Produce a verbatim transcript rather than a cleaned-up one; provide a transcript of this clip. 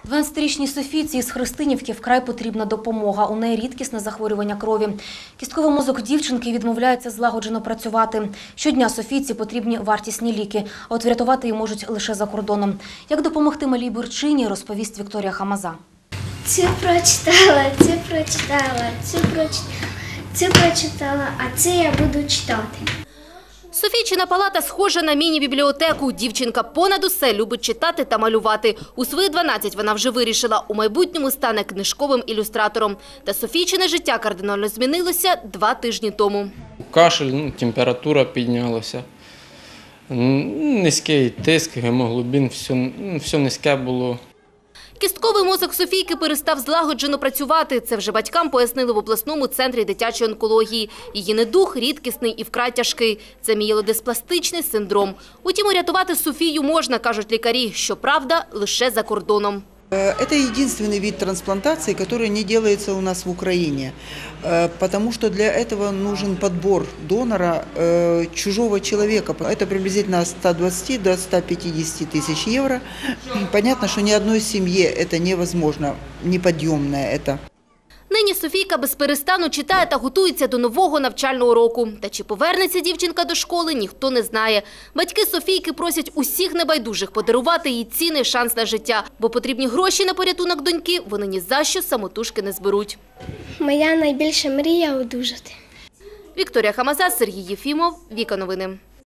дванадцятирічній Софійці із Христинівки вкрай потрібна допомога. У неї рідкісне захворювання крові. Кістковий мозок дівчинки відмовляється злагоджено працювати. Щодня Софійці потрібні вартісні ліки, а от врятувати її можуть лише за кордоном. Як допомогти малій Бурчині, розповість Вікторія Хамаза. Цю прочитала, цю прочитала, цю прочитала, цю прочитала, а це я буду читати. Софійчина палата схожа на міні-бібліотеку. Дівчинка понад усе любить читати та малювати. У свої дванадцять вона вже вирішила, у майбутньому стане книжковим ілюстратором. Та Софійчине життя кардинально змінилося два тижні тому. Кашель, ну, температура піднялася, низький тиск, гемоглобін, все, все низьке було. Кістковий мозок Софійки перестав злагоджено працювати. Це вже батькам пояснили в обласному центрі дитячої онкології. Її недуг рідкісний і вкрай тяжкий. Це мієлодиспластичний синдром. Утім, урятувати Софію можна, кажуть лікарі. Щоправда, лише за кордоном. Это единственный вид трансплантации, который не делается у нас в Украине, потому что для этого нужен подбор донора чужого человека. Это приблизительно от ста двадцати до ста пятидесяти тысяч евро. Понятно, что ни одной семье это невозможно, неподъемное это. Нині Софійка без перестану читає та готується до нового навчального року. Та чи повернеться дівчинка до школи, ніхто не знає. Батьки Софійки просять усіх небайдужих подарувати їй цінний шанс на життя, бо потрібні гроші на порятунок доньки вони ні за що самотужки не зберуть. Моя найбільша мрія – одужати. Вікторія Хамаза, Сергій Єфімов, Віка Новини.